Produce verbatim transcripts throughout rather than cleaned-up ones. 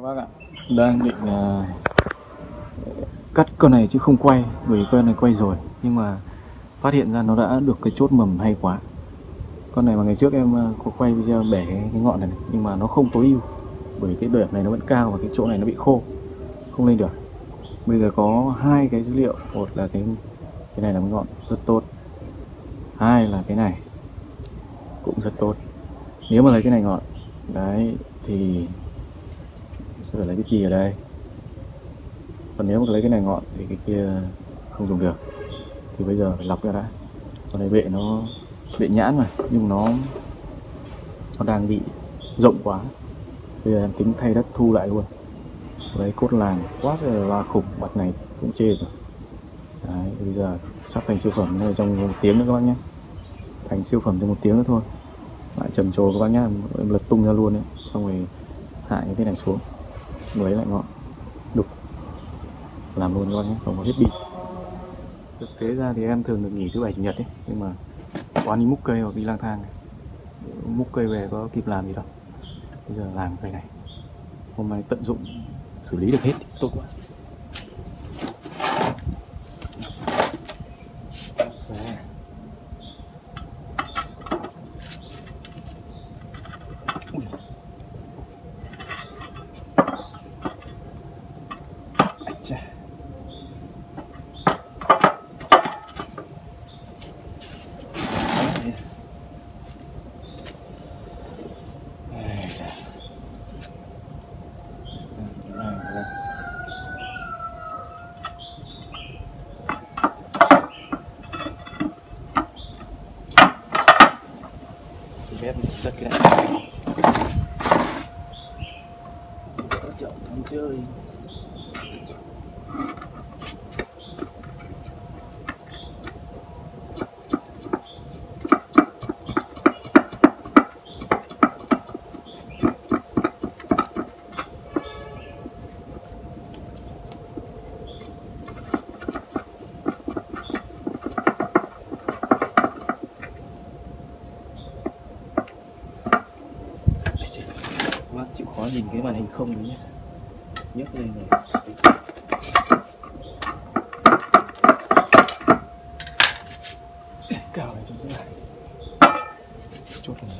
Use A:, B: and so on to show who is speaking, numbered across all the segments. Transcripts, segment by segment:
A: bác ạ, đang định uh, cắt con này chứ không quay, bởi con này quay rồi nhưng mà phát hiện ra nó đã được cái chốt mầm hay quá. Con này mà ngày trước em uh, có quay video bẻ cái, cái ngọn này, này nhưng mà nó không tối ưu bởi cái điểm này nó vẫn cao và cái chỗ này nó bị khô, không lên được. Bây giờ có hai cái dữ liệu, một là cái cái này là cái ngọn rất tốt, hai là cái này cũng rất tốt. Nếu mà lấy cái này ngọn đấy thì sẽ phải lấy cái chì ở đây, còn nếu mà lấy cái này ngọn thì cái kia không dùng được. Thì bây giờ phải lọc ra đã. Con này bệ nó bệ nhãn mà nhưng nó nó đang bị rộng quá. Bây giờ em tính thay đất thu lại luôn. Lấy cốt làng quá trời là khủng, bạt này cũng chê rồi. Đấy, bây giờ sắp thành siêu phẩm trong một tiếng nữa các bác nhé. Thành siêu phẩm trong một tiếng nữa thôi. Lại trầm trồ các bác nhá, em lật tung ra luôn đấy, xong rồi hạ cái này xuống, lấy lại ngọn, đục, làm luôn các bác nhé, không có hết pin. Thực tế ra thì em thường được nghỉ thứ bảy chủ nhật ấy, nhưng mà quán đi múc cây hoặc đi lang thang này, múc cây về có kịp làm gì đâu. Bây giờ làm cây này, hôm nay tận dụng xử lý được hết thì tốt quá. Bếp rất cái này chậu không chơi. Chịu khó nhìn cái màn hình không đấy nhé, nhấc lên rồi cào này cho dễ này, chốt này.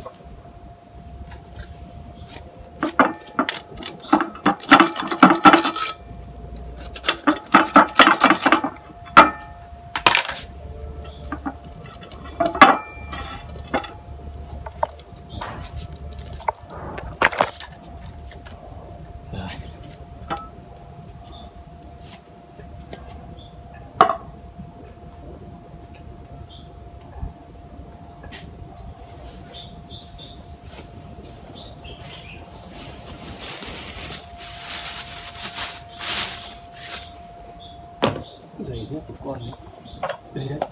A: Giày dép của con ấy. Đây đấy.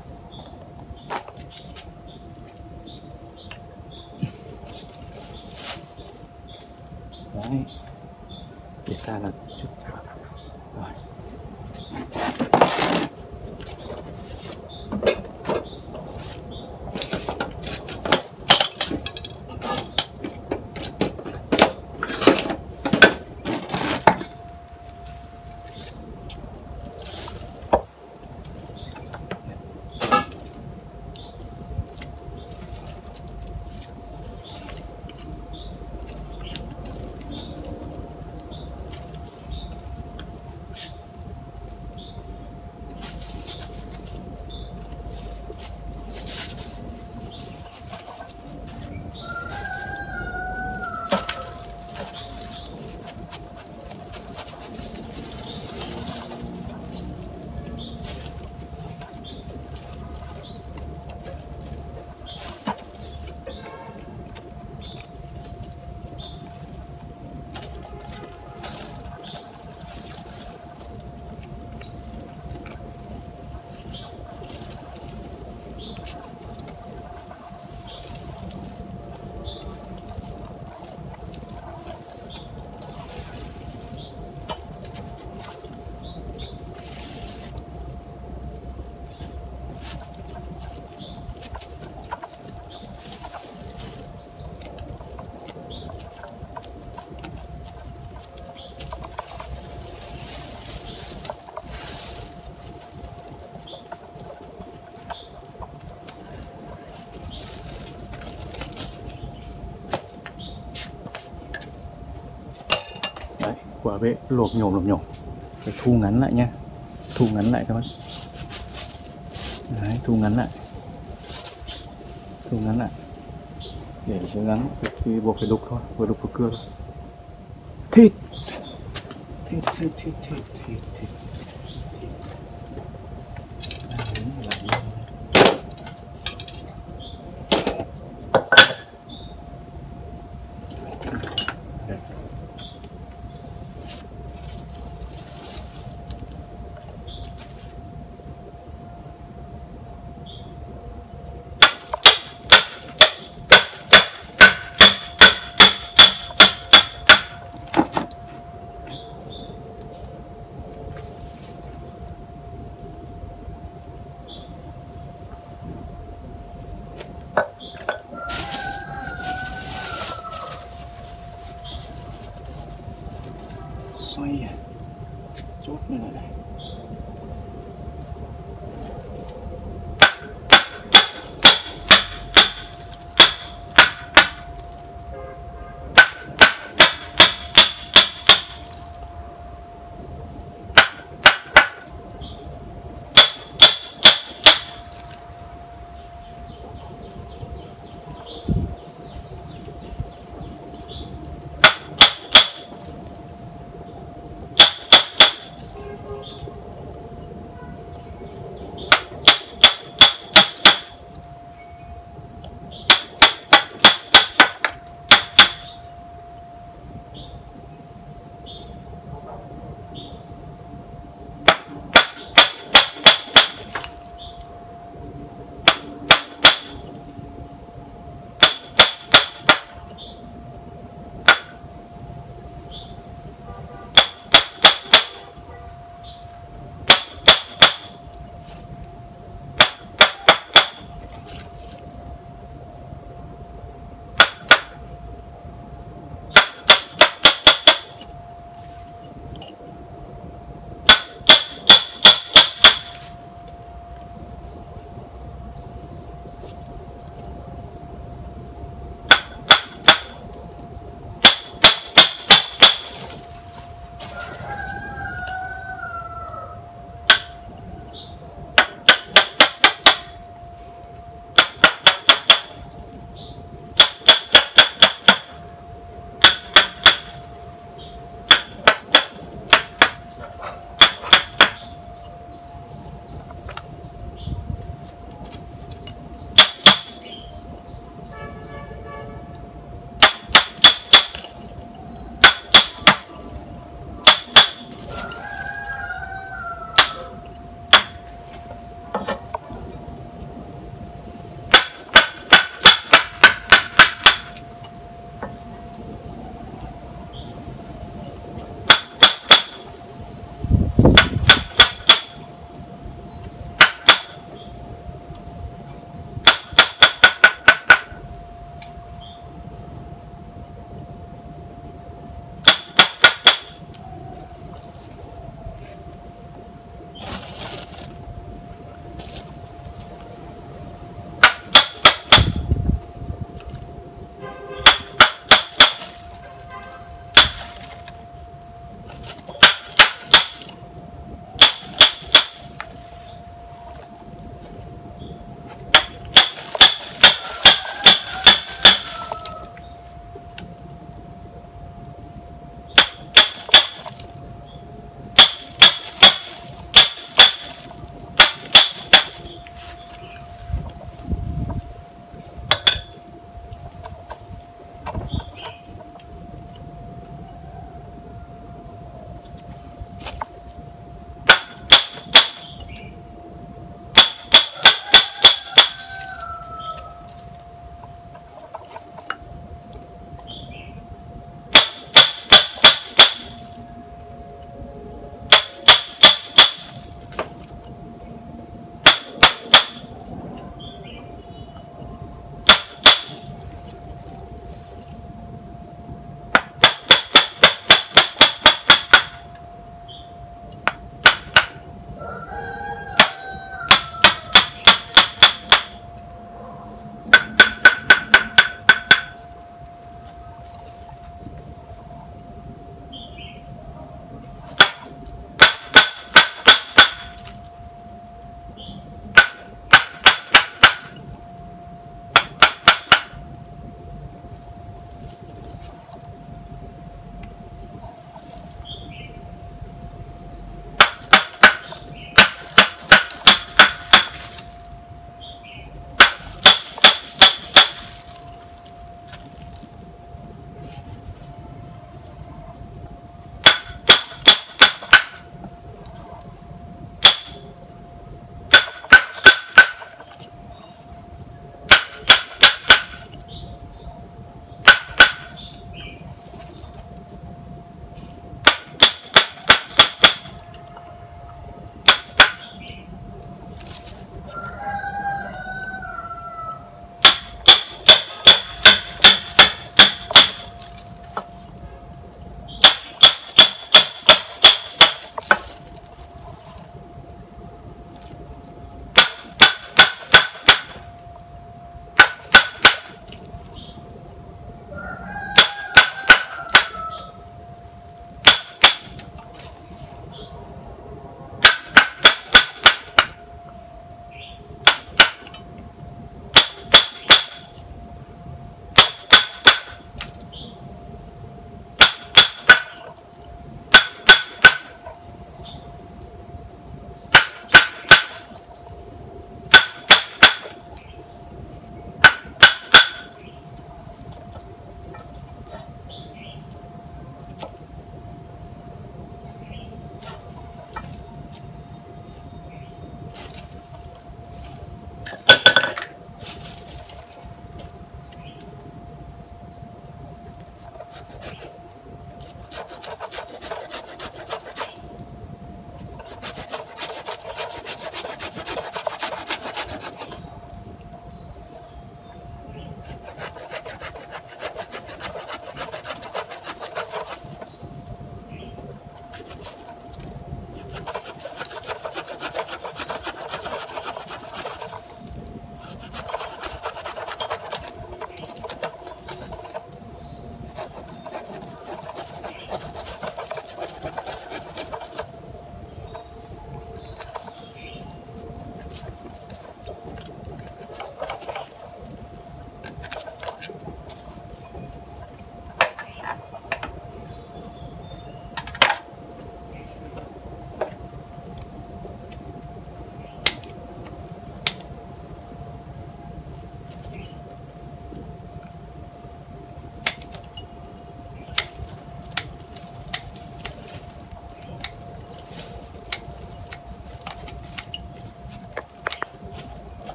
A: Đấy. Để xa là chút. Rồi. quả vệ luộc nhổm luộc nhổm. Phải thu ngắn lại nhé, thu ngắn lại các bác. Đấy, thu ngắn lại, thu ngắn lại để cho ngắn thì buộc phải đục thôi, vừa đục vừa cưa thôi. Thịt thịt thịt thịt thịt thịt thịt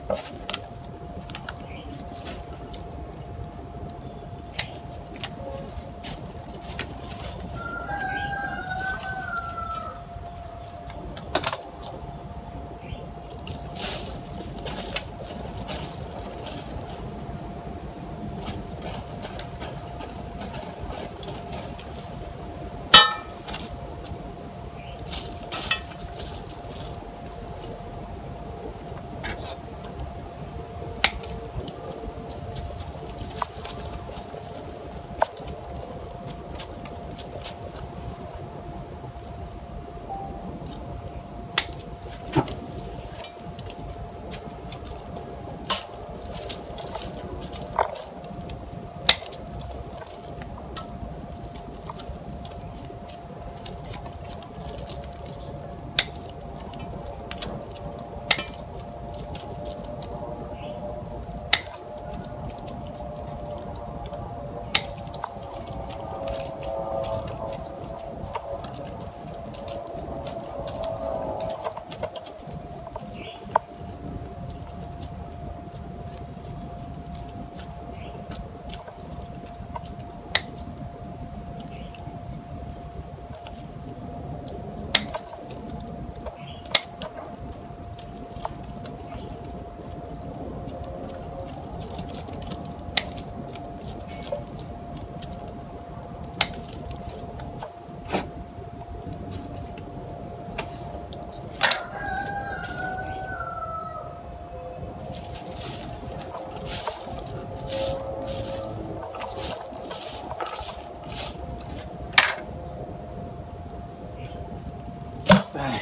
A: Đây.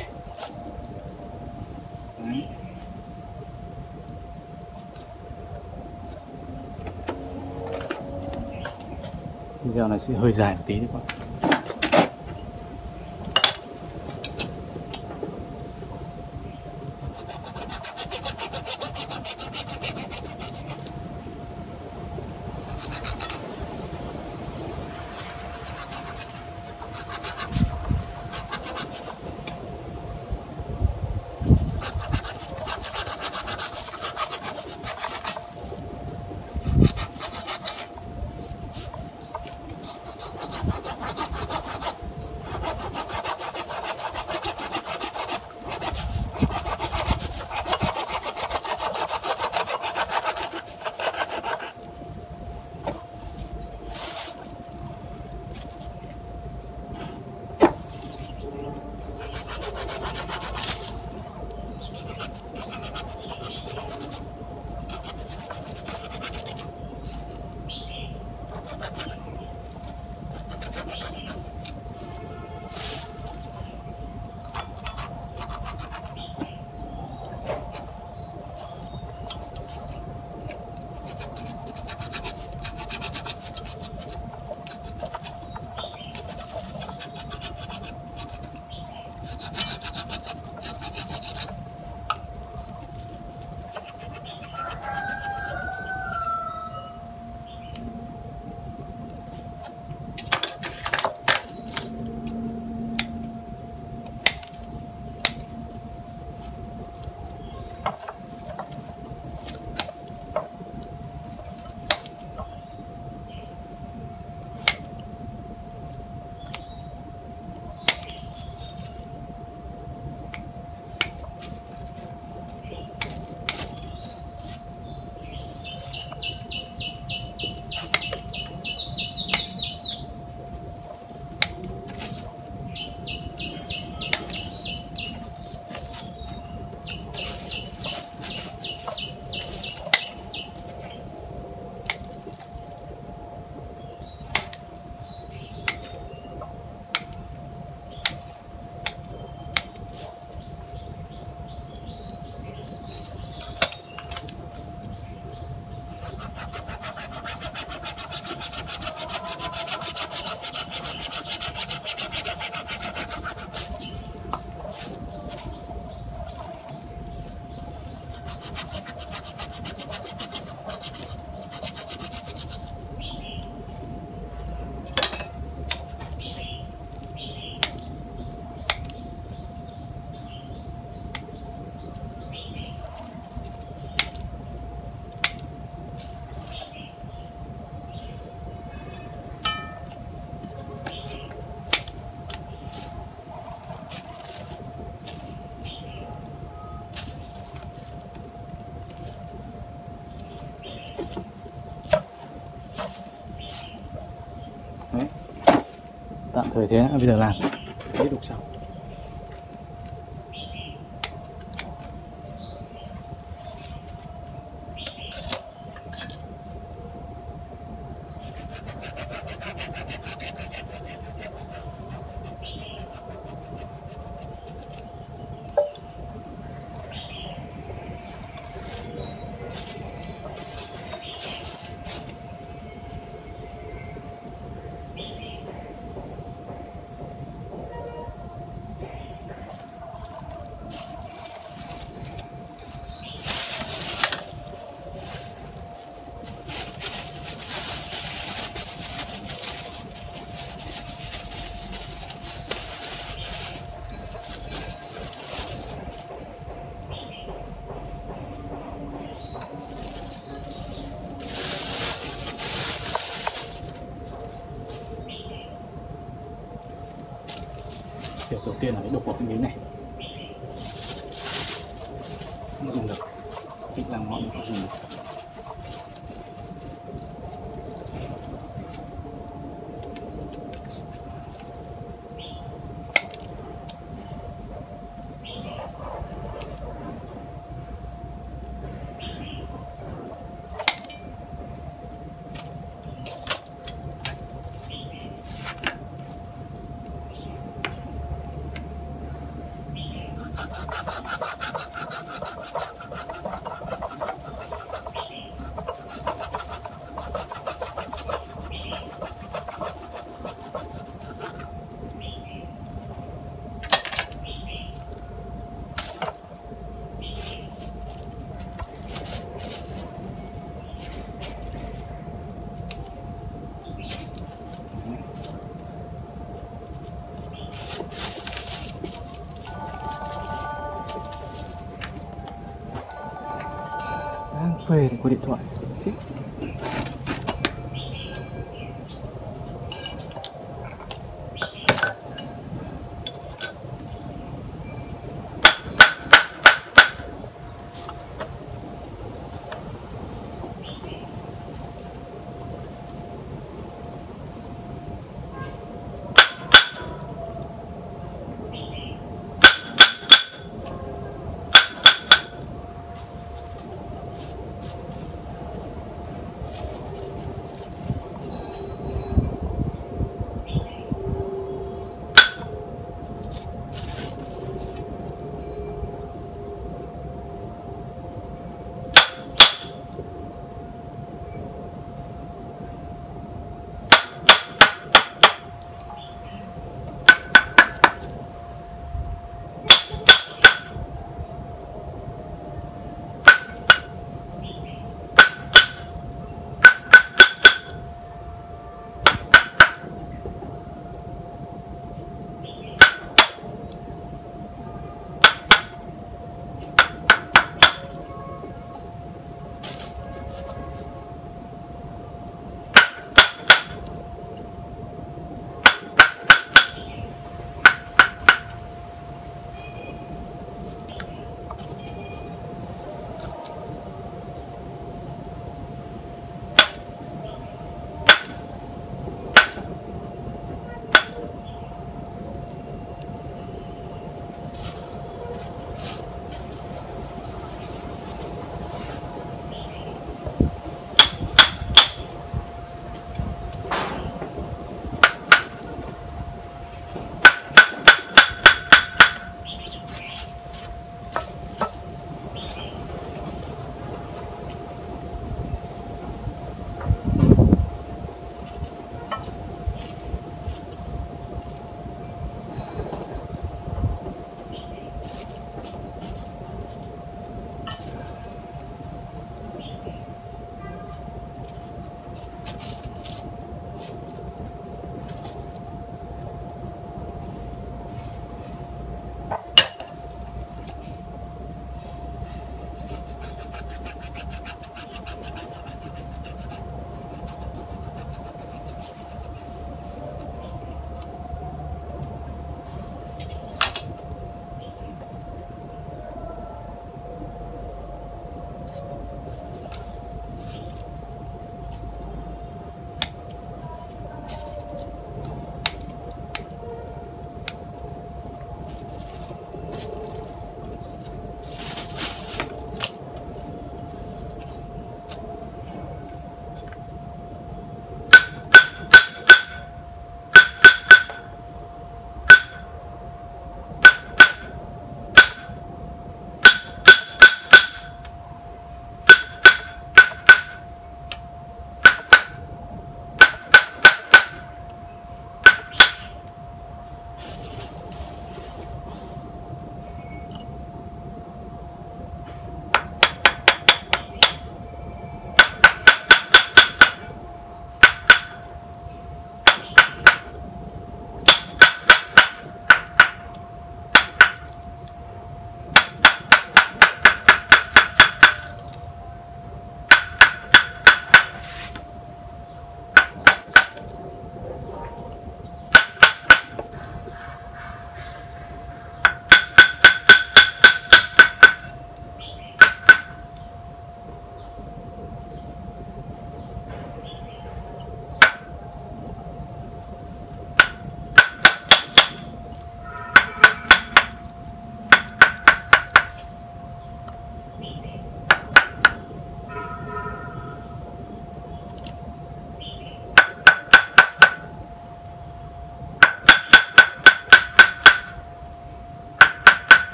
A: Đấy. Video này sẽ hơi dài một tí đấy các bạn. tạm thời thế, bây giờ làm tiếp tục sau. Việc đầu tiên là phải đục vào cái miếng này, không dùng được, thích làm ngọn không dùng được. Phê thì có điện thoại thích.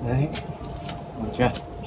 A: Đấy, được chưa?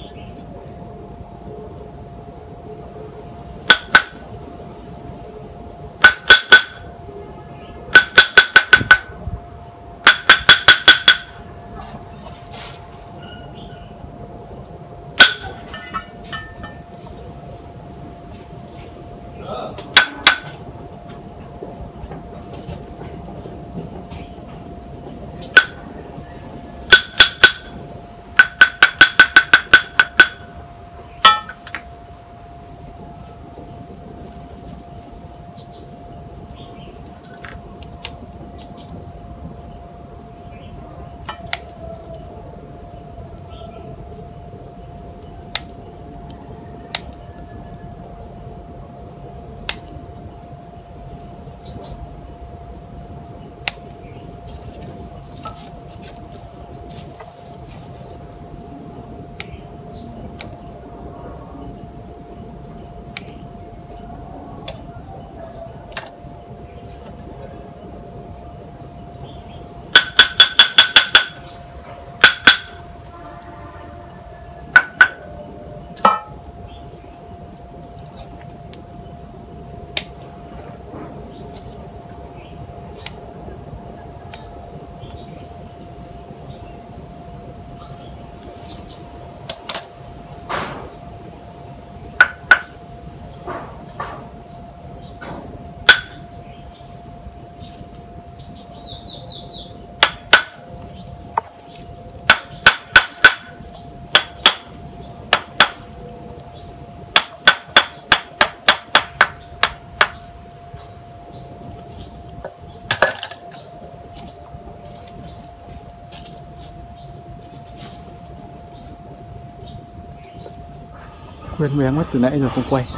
A: Quên méo mất từ nãy giờ không quay.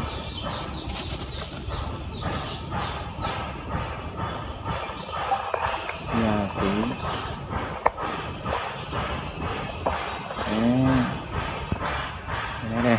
A: Nhà tí. Đấy. Đây đây.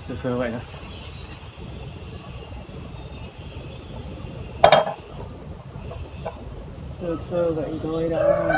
A: sơ sơ vậy thôi. Sơ sơ vậy thôi đã.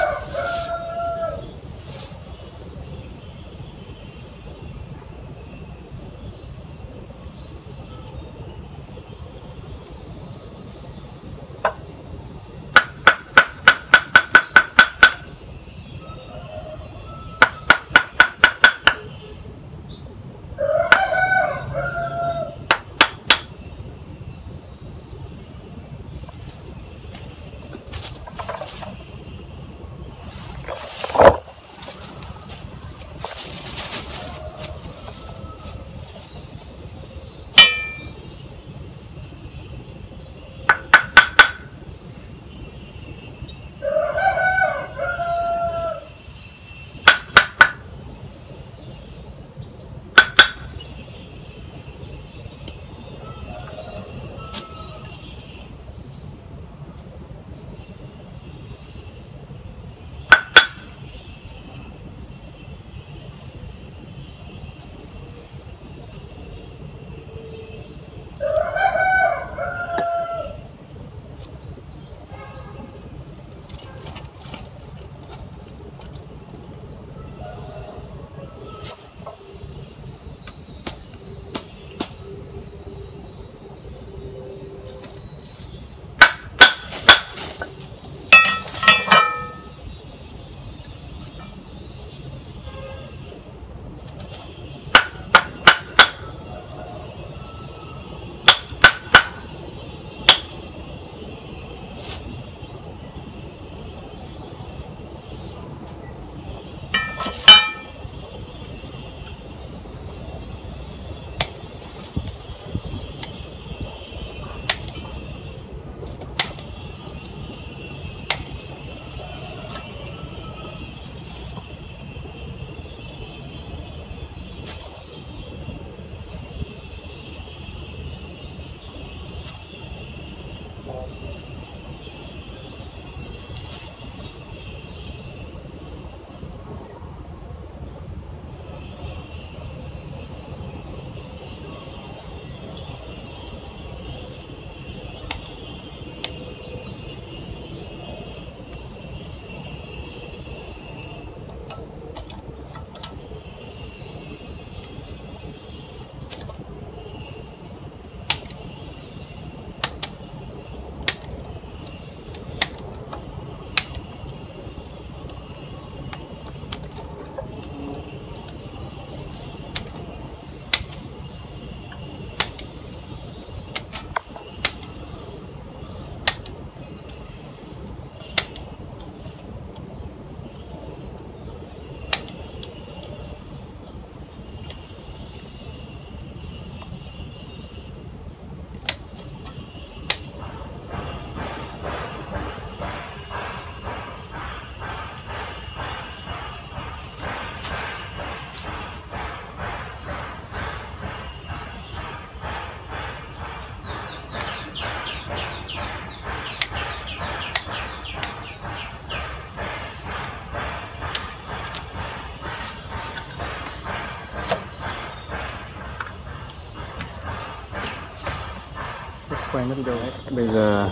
B: Quay mất đi đâu đấy. Bây giờ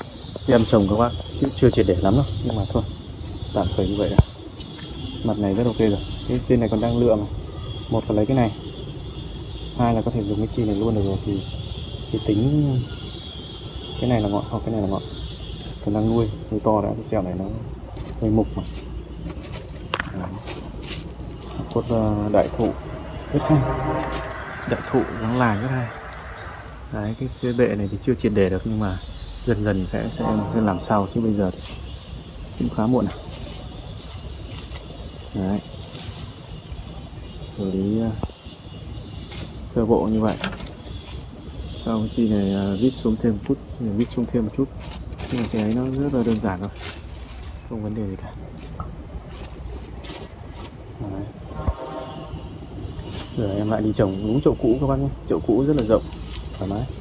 B: em trồng các bác chứ chưa triệt để lắm đâu, nhưng mà thôi tạm thời như vậy đã. Mặt này rất ok rồi. Cái trên này còn đang lựa mà. Một là lấy cái này, hai là có thể dùng cái chi này luôn được rồi, thì thì tính cái này là ngọn hoặc cái này là ngọn. Còn đang nuôi nuôi to đã, cái xẻo này nó hơi mục mà. Cốt đại thụ rất hay, đại thụ nó lài rất hay. Đấy, cái xe bệ này thì chưa triệt để được, nhưng mà dần dần sẽ sẽ sẽ làm sau, chứ bây giờ thì cũng khá muộn. Đấy, xử lý uh, sơ bộ như vậy. Sau cái chi này uh, vít xuống thêm một chút, vít xuống thêm một chút, nhưng mà cái ấy nó rất là đơn giản thôi, không vấn đề gì cả. Đấy. Rồi em lại đi trồng đúng chậu cũ các bác nhé, chậu cũ rất là rộng, thoải mái.